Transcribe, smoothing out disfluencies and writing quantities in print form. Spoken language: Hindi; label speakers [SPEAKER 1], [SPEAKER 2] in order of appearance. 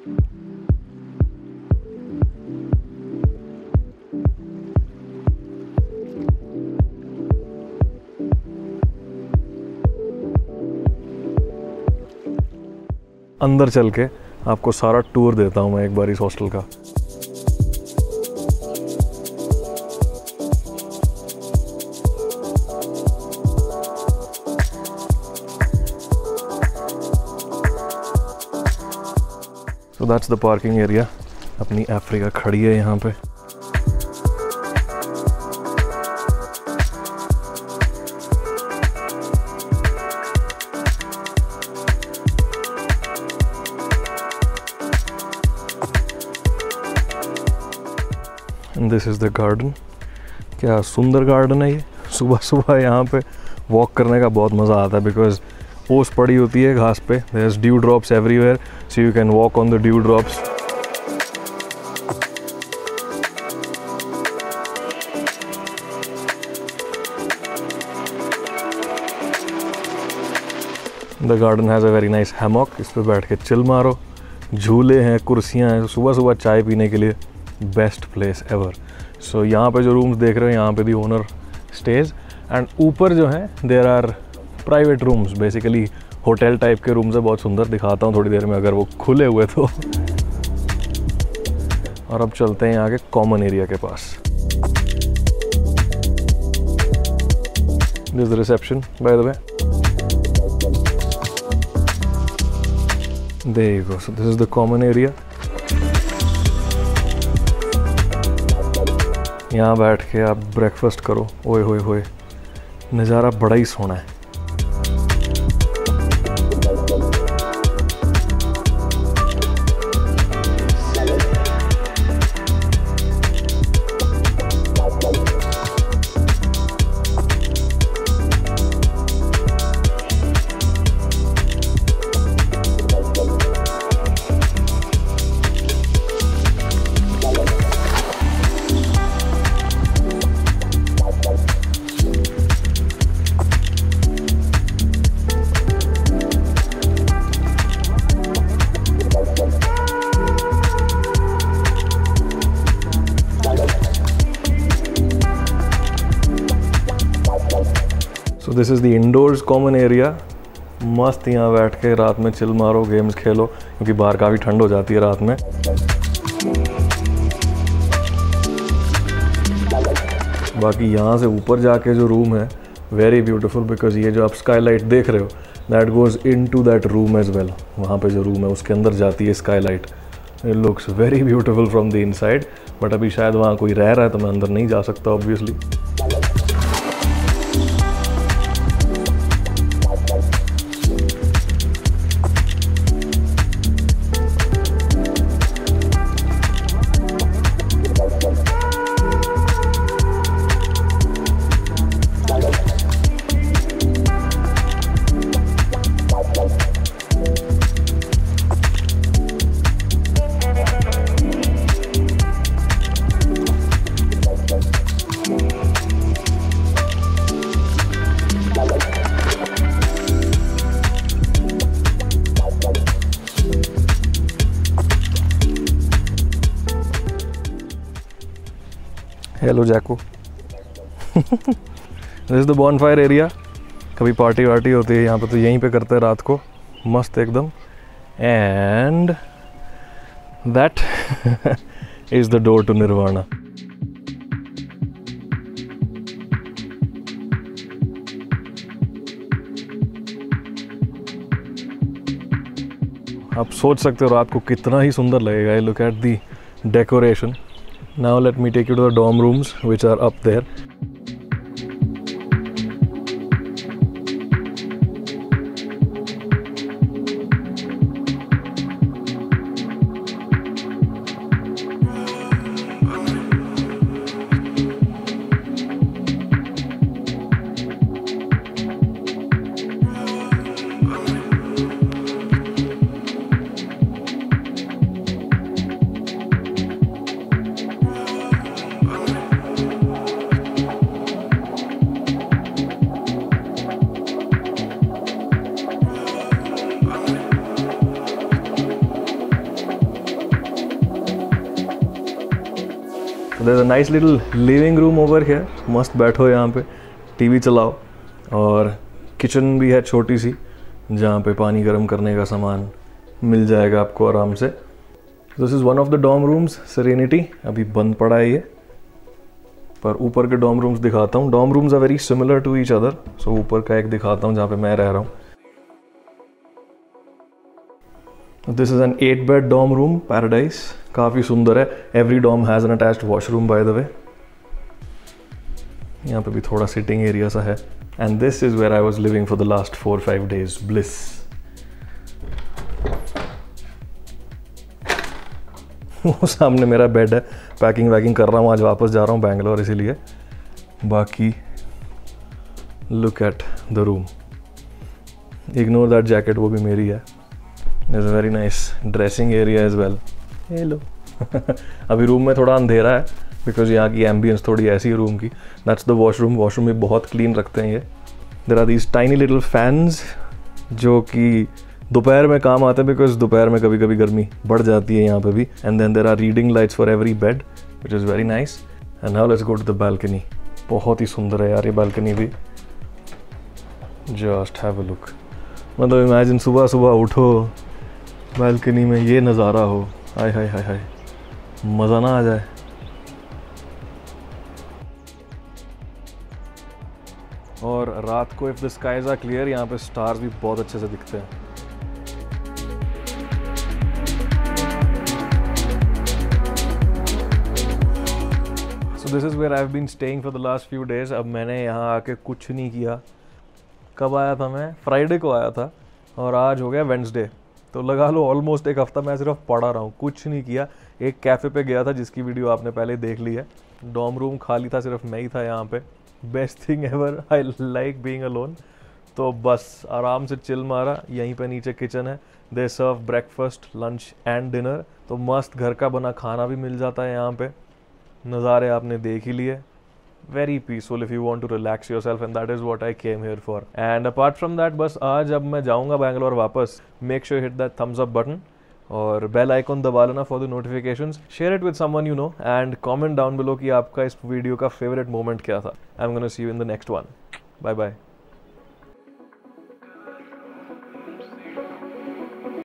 [SPEAKER 1] अंदर चल के आपको सारा टूर देता हूँ मैं एक बार इस हॉस्टल का। So that's the parking area। अपनी अफ्रीका खड़ी है यहाँ पे। And this is the garden। क्या सुंदर गार्डन है ये। सुबह सुबह यहाँ पे वॉक करने का बहुत मज़ा आता है बिकॉज ओस पड़ी होती है घास पे। There's dew drops everywhere, so you can walk on the dew drops। The garden has a very nice hammock। इस पे बैठ के चिल मारो। झूले हैं, कुर्सियाँ हैं। सुबह सुबह चाय पीने के लिए बेस्ट प्लेस एवर। सो यहाँ पे जो रूम्स देख रहे हो यहाँ पे दी ओनर स्टेज। एंड ऊपर जो है there are private rooms, basically hotel type के रूम्स है। बहुत सुंदर, दिखाता हूँ थोड़ी देर में अगर वो खुले हुए तो। और अब चलते हैं यहाँ के कॉमन एरिया के पास। This is the reception by the way. There you go. So this is the common area. यहाँ बैठ के आप ब्रेकफास्ट करो। ओए होए होए, नज़ारा बड़ा ही सोहना है। So this is the indoors common area. मस्त यहाँ बैठ के रात में चिल मारो, गेम्स खेलो, क्योंकि बाहर काफ़ी ठंड हो जाती है रात में। बाकी यहाँ से ऊपर जाके जो रूम है वेरी ब्यूटीफुल, बिकॉज ये जो आप स्काईलाइट देख रहे हो that goes into that room as well. वहाँ पे जो रूम है उसके अंदर जाती है skylight. It looks very beautiful from the inside, but अभी शायद वहाँ कोई रह रहा है तो मैं अंदर नहीं जा सकता obviously. Hello Jacko. This is the bonfire area. कभी पार्टी वार्टी होती है यहाँ पे तो यहीं पे करते हैं रात को, मस्त एकदम। And that is the door to Nirvana. आप सोच सकते हो रात को कितना ही सुंदर लगेगा। Look at the decoration. Now let me take you to the dorm rooms which are up there। There is a nice little living room over here, मस्त बैठो यहाँ पे, टीवी चलाओ, और किचन भी है छोटी सी जहाँ पे पानी गर्म करने का सामान मिल जाएगा आपको आराम से। This is one of the dorm rooms, serenity, अभी बंद पड़ा है ये, पर ऊपर के डॉर्म रूम्स दिखाता हूँ। Dorm rooms are very similar to each other, so ऊपर का एक दिखाता हूँ जहाँ पे मैं रह रहा हूँ। This is an 8 bed dorm room, paradise, काफ़ी सुंदर है। Every dorm has an attached washroom by the way. यहाँ पे भी थोड़ा सिटिंग एरिया सा है। And this is where I was living for the last 4-5 days, bliss. वो सामने मेरा बेड है, पैकिंग वैकिंग कर रहा हूँ, आज वापस जा रहा हूँ बैंगलोर इसीलिए। बाकी look at the room, ignore that jacket, वो भी मेरी है। Is a very nice dressing area as well. Hello अभी रूम में थोड़ा अंधेरा है बिकॉज यहाँ की एम्बियंस थोड़ी ऐसी है रूम की। दैट्स द वॉशरूम, वॉशरूम भी बहुत क्लीन रखते हैं ये। There are these tiny little fans जो कि दोपहर में काम आते हैं बिकॉज दोपहर में कभी कभी गर्मी बढ़ जाती है यहाँ पे भी। And then there are reading lights for every bed which is very nice. And now let's go to the balcony. बहुत ही सुंदर है यार ये बालकनी भी, जस्ट हैव अ लुक। मतलब इमेजिन सुबह सुबह उठो, बालकनी में ये नज़ारा हो, हाय हाय हाय हाय, मज़ा ना आ जाए। और रात को if the skies are clear, यहाँ पे स्टार्स भी बहुत अच्छे से दिखते हैं। So this is where I've been staying for the last few days। अब मैंने यहाँ आके कुछ नहीं किया। कब आया था मैं? फ्राइडे को आया था और आज हो गया वेडनेसडे, तो लगा लो ऑलमोस्ट एक हफ्ता मैं सिर्फ पढ़ा रहा हूँ, कुछ नहीं किया। एक कैफ़े पे गया था जिसकी वीडियो आपने पहले देख ली है। डॉर्म रूम खाली था, सिर्फ मैं ही था यहाँ पे। Best thing ever, I like being alone. तो बस आराम से चिल मारा। यहीं पे नीचे किचन है, they serve breakfast, lunch and dinner, तो मस्त घर का बना खाना भी मिल जाता है यहाँ पे। नज़ारे आपने देख ही लिए। Very peaceful if you want to relax yourself, and that is what I came here for. And apart from that, बस आज जब मैं जाऊँगा बैंगलोर वापस, make sure hit that thumbs up button और बेल आइकॉन दबा लेना for the notifications. Share it with someone you know and comment down below कि आपका इस वीडियो का favorite moment क्या था. I'm gonna see you in the next one. Bye bye.